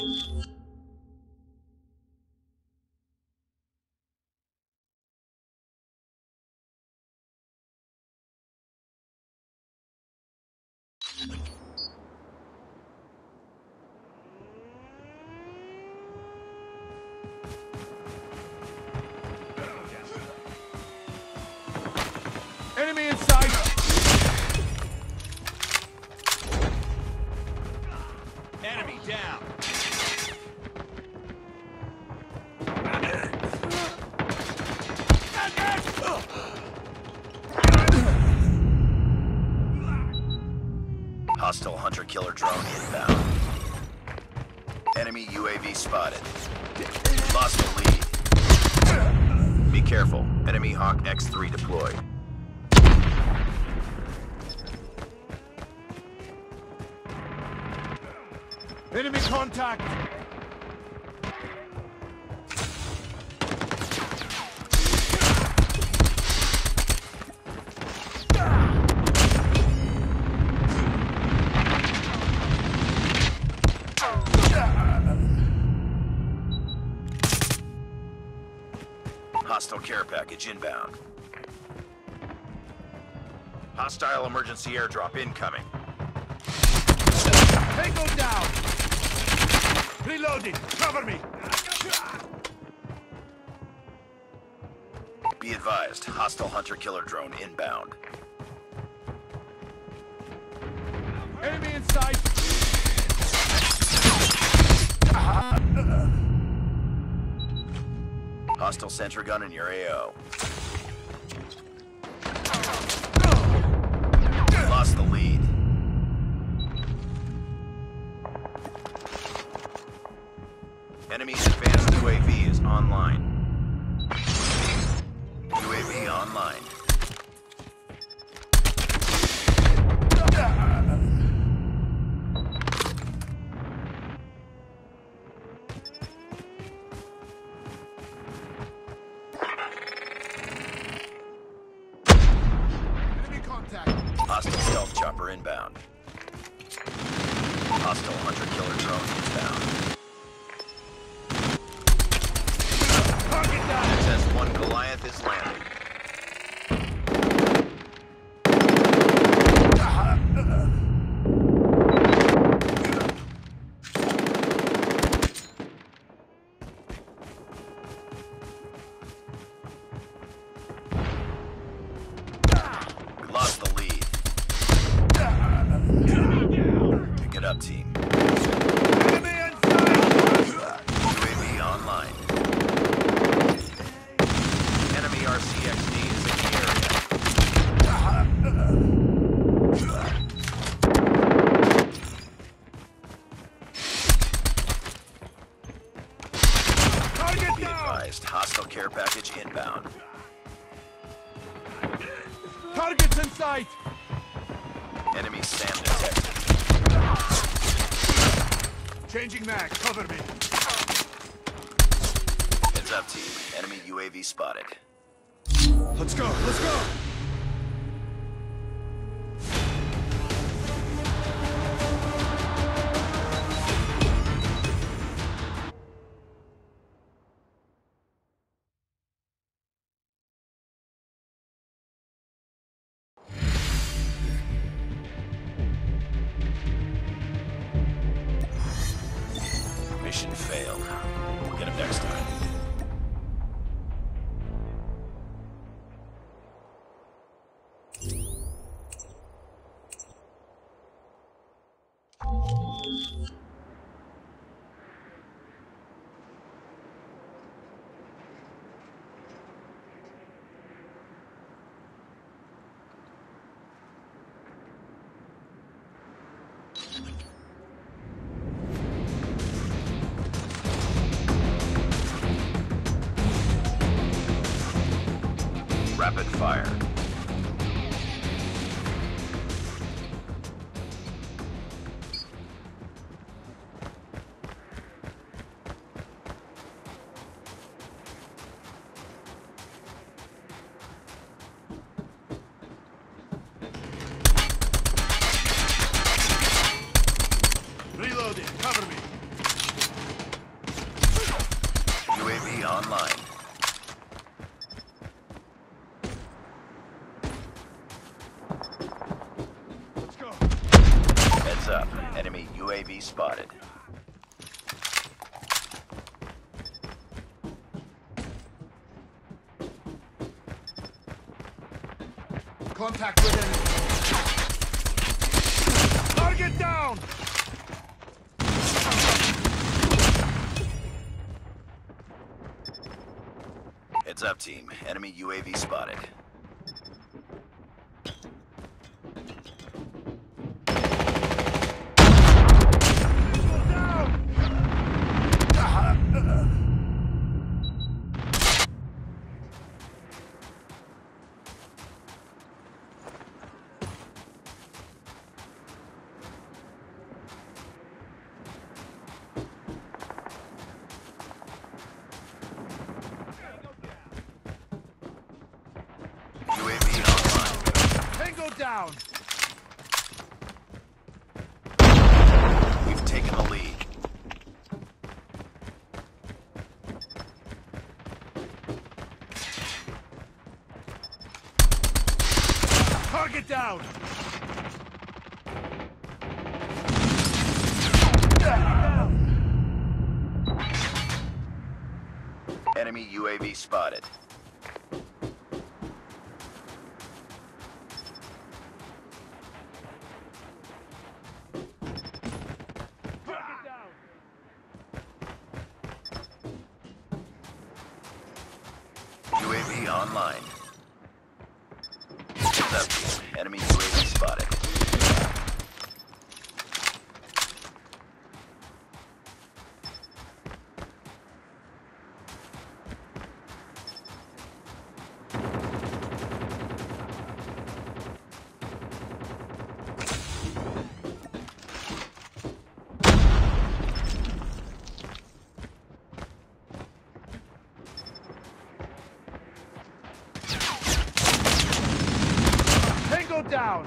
Enemy in sight! Enemy down! Hostile hunter-killer drone inbound. Enemy UAV spotted. Lost the lead. Be careful. Enemy Hawk X3 deployed. Enemy contact! Hostile care package inbound. Hostile emergency airdrop incoming. Tango down! Reloading! Cover me! Be advised, hostile hunter-killer drone inbound. Enemy in sight! Hostile sentry gun in your AO. Lost the lead. Enemy's advanced UAV is online. UAV online. Enemy contact! Hostile stealth chopper inbound. Hostile hunter-killer drone inbound. Target down! SS-1 Goliath is landing. We lost the lead. Pick it up, team. Enemy in sight! UAV online. Enemy RCXD is in the Target Be down! advised, hostile care package inbound. Targets in sight! Enemy SAM detected. Changing mag, cover me! Heads up, team. Enemy UAV spotted. Let's go, let's go! Mission failed. We'll get him next time. Rapid fire. Reloading, cover me! online. Let's go. Heads up. Enemy UAV spotted. Contact with enemy. Target down! Heads up, team. Enemy UAV spotted. UAV online. Tango down! We've taken the lead. Target down! Enemy UAV spotted. Target down! UAV online. Heads up, team. Enemy UAV spotted. Tango down!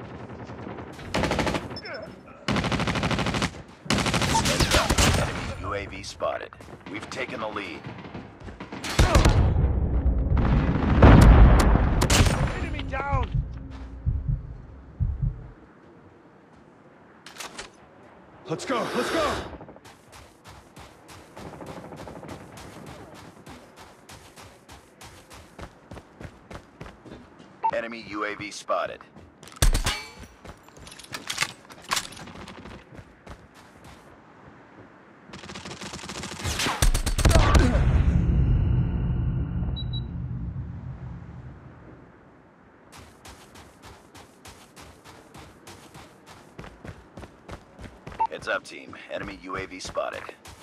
Heads up. Enemy UAV spotted. We've taken the lead. Enemy down! Let's go, let's go! Enemy UAV spotted. Heads up, team. Enemy UAV spotted.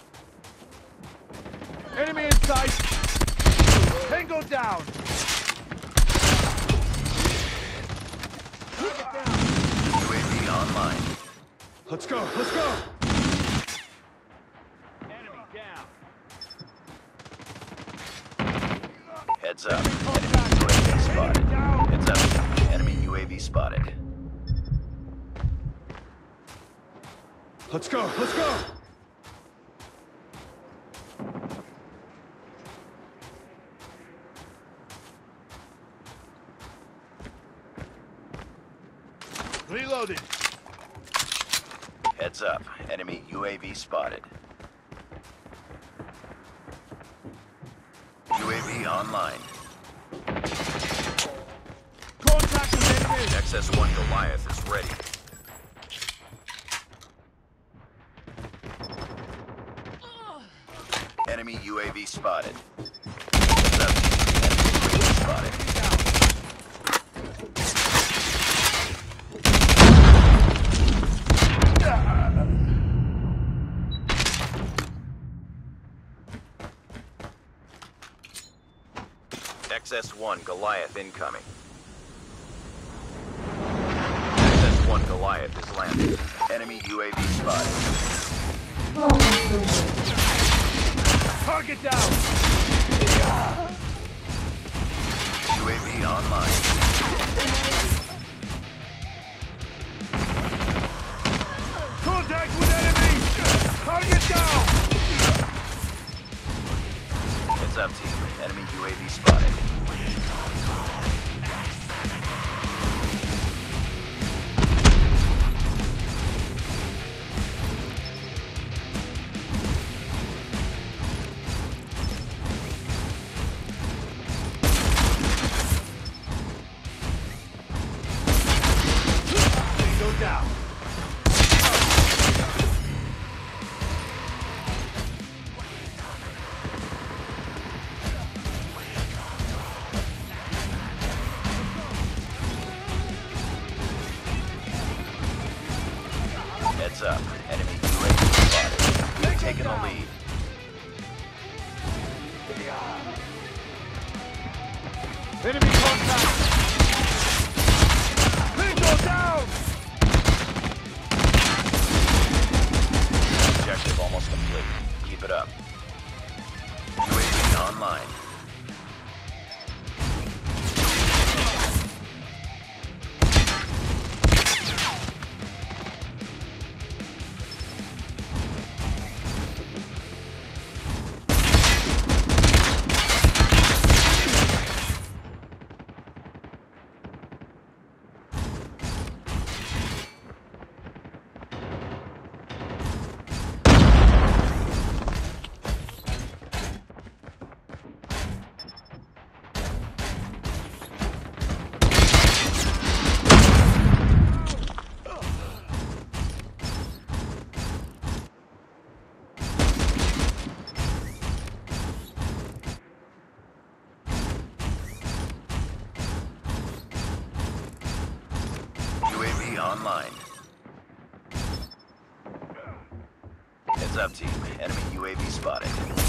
Enemy in sight! Tango down! UAV online. Let's go, let's go! Heads up. Enemy UAV spotted. Heads up. Enemy UAV spotted. Let's go, let's go! Reloading! Heads up. Enemy UAV spotted. UAV online. Contact with enemy! XS-1 Goliath is ready. Enemy UAV spotted. Heads up, team. Enemy UAV spotted. XS-1 Goliath incoming. XS-1 Goliath is landing. Enemy UAV spotted. Target down! UAV online. Contact with enemy! Target down! Heads up, team. Enemy UAV spotted. Tango down. Heads up. Enemy UAV spotted. We've taken the lead. Enemy contact. Tango down. Objective almost complete. Keep it up. UAV online. UAV online. Heads up, team. Enemy UAV spotted.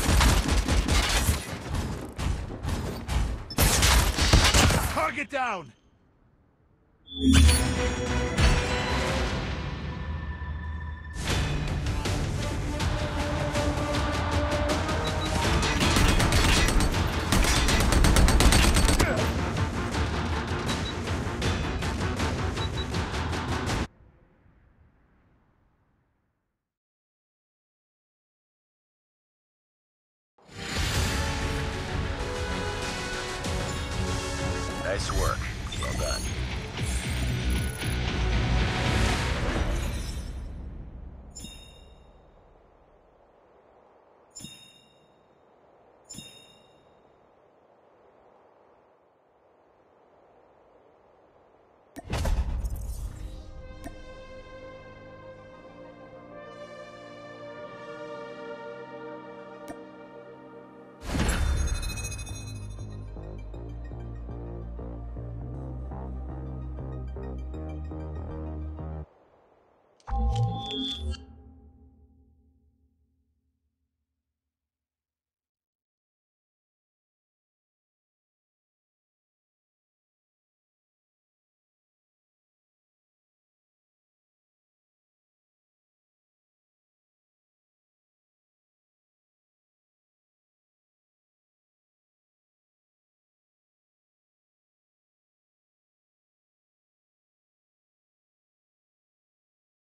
Target down. Nice work.